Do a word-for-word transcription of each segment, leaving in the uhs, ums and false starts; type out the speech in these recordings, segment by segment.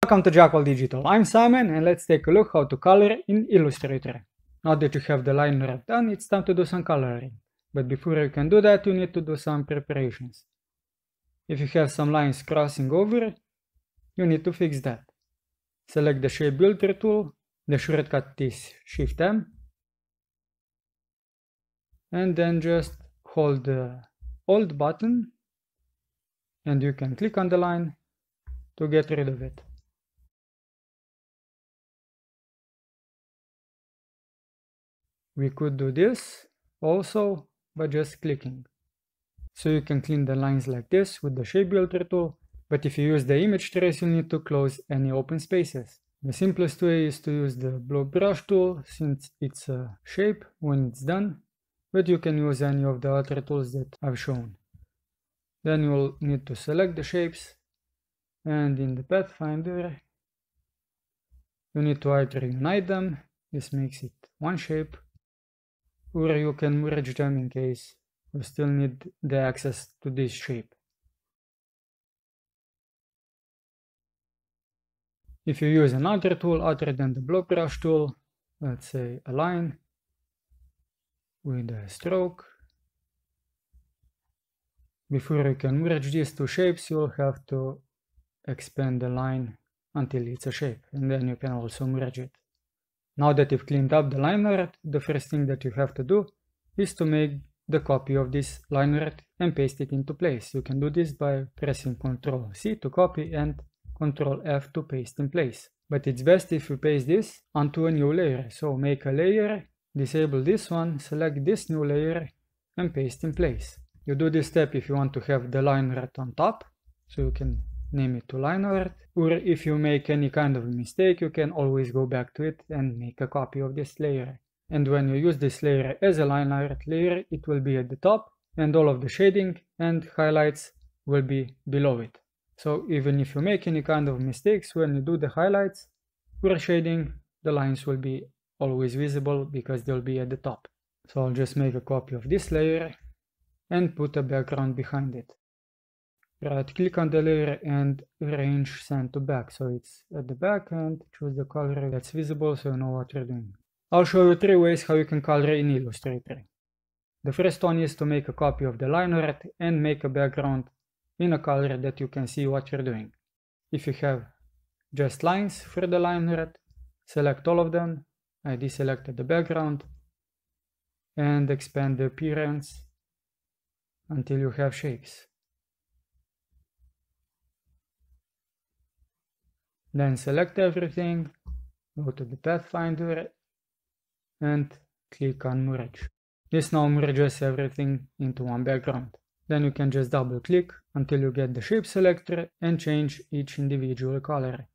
Welcome to Jackall Digital. I'm Simon and let's take a look how to color in Illustrator. Now that you have the line art done, it's time to do some coloring. But before you can do that, you need to do some preparations. If you have some lines crossing over, you need to fix that. Select the Shape Builder tool, the shortcut is Shift M, and then just hold the Alt button and you can click on the line to get rid of it. We could do this also by just clicking. So you can clean the lines like this with the Shape Builder tool, but if you use the image trace, you need to close any open spaces. The simplest way is to use the Blob Brush tool, since it's a shape when it's done, but you can use any of the other tools that I've shown. Then you'll need to select the shapes, and in the Pathfinder you need to either unite them, this makes it one shape, or you can merge them in case you still need the access to this shape. If you use another tool other than the Blob Brush tool, let's say a line with a stroke, before you can merge these two shapes, you'll have to expand the line until it's a shape, and then you can also merge it. Now that you've cleaned up the line art, the first thing that you have to do is to make the copy of this line art and paste it into place. You can do this by pressing control C to copy and control F to paste in place. But it's best if you paste this onto a new layer. So make a layer, disable this one, select this new layer and paste in place. You do this step if you want to have the line art on top, so you can name it to line art, or if you make any kind of a mistake, you can always go back to it and make a copy of this layer. And when you use this layer as a line art layer, it will be at the top and all of the shading and highlights will be below it. So even if you make any kind of mistakes when you do the highlights or shading, the lines will be always visible because they'll be at the top. So I'll just make a copy of this layer and put a background behind it. Right click on the layer and arrange send to back, so it's at the back, and choose the color that's visible so you know what you're doing. I'll show you three ways how you can color in Illustrator. The first one is to make a copy of the line art and make a background in a color that you can see what you're doing. If you have just lines for the line art, select all of them, I deselected the background, and expand the appearance until you have shapes. Then select everything, go to the Pathfinder and click on merge. This now merges everything into one background. Then you can just double click until you get the shape selector and change each individual color.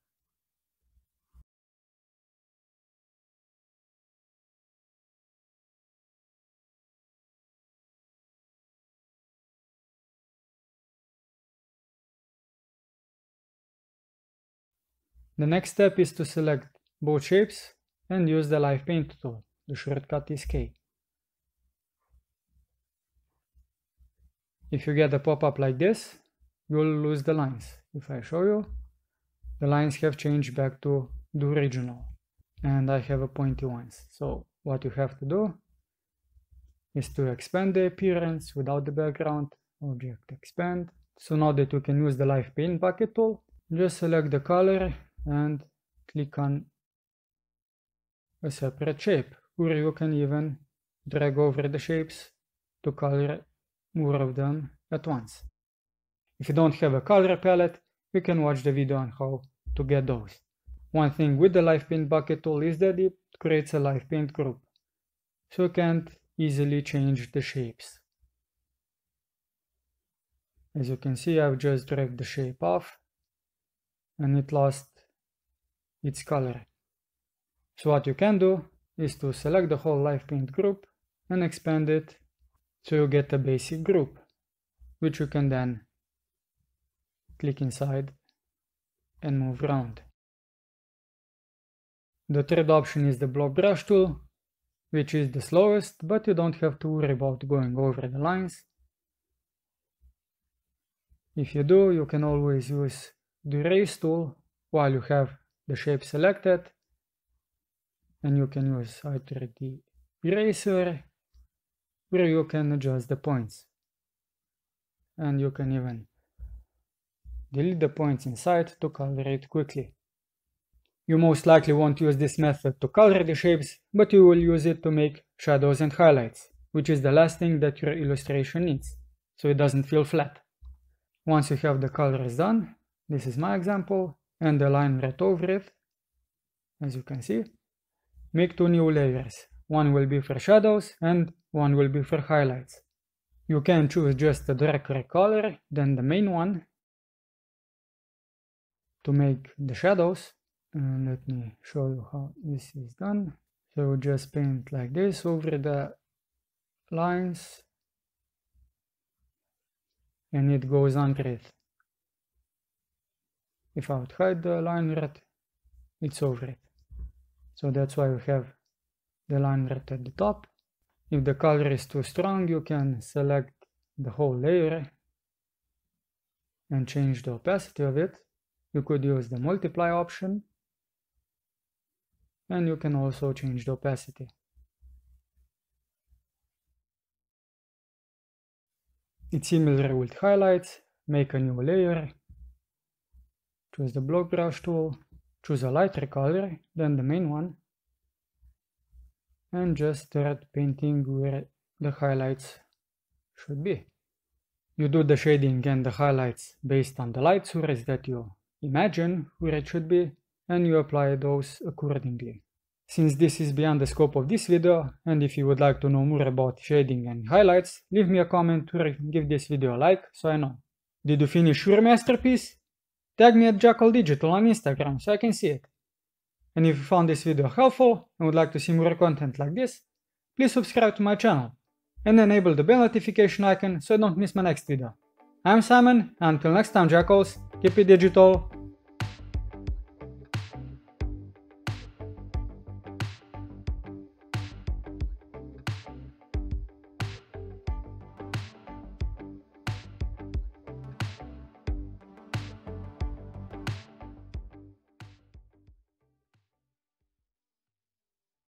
The next step is to select both shapes and use the Live Paint tool. The shortcut is K. If you get a pop-up like this, you'll lose the lines. If I show you, the lines have changed back to the original, and I have a pointy ones. So what you have to do is to expand the appearance without the background, object expand. So now that you can use the Live Paint bucket tool, just select the color and click on a separate shape, or you can even drag over the shapes to color more of them at once. If you don't have a color palette, you can watch the video on how to get those. One thing with the Live Paint bucket tool is that it creates a Live Paint group, so you can't easily change the shapes. As you can see, I've just dragged the shape off and it lost its color. So what you can do is to select the whole Live Paint group and expand it so you get a basic group, which you can then click inside and move around. The third option is the Blob Brush tool, which is the slowest, but you don't have to worry about going over the lines. If you do, you can always use the Erase tool while you have the shape selected, and you can use either the eraser, where you can adjust the points, and you can even delete the points inside to color it quickly. You most likely won't use this method to color the shapes, but you will use it to make shadows and highlights, which is the last thing that your illustration needs, so it doesn't feel flat. Once you have the colors done, this is my example, and the line right over it, as you can see, make two new layers. One will be for shadows and one will be for highlights. You can choose just a darker color than the main one to make the shadows. And let me show you how this is done. So just paint like this over the lines, and it goes under it. If I would hide the line red, it's over it. So that's why we have the line red at the top. If the color is too strong, you can select the whole layer and change the opacity of it. You could use the multiply option, and you can also change the opacity. It's similar with highlights. Make a new layer, choose the Blob Brush tool, choose a lighter color than the main one, and just start painting where the highlights should be. You do the shading and the highlights based on the light source that you imagine where it should be, and you apply those accordingly. Since this is beyond the scope of this video, and if you would like to know more about shading and highlights, leave me a comment or give this video a like so I know. Did you finish your masterpiece? Tag me at Jackall Digital on Instagram so I can see it. And if you found this video helpful and would like to see more content like this, please subscribe to my channel and enable the bell notification icon so you don't miss my next video. I'm Simon, and until next time Jackalls, keep it digital.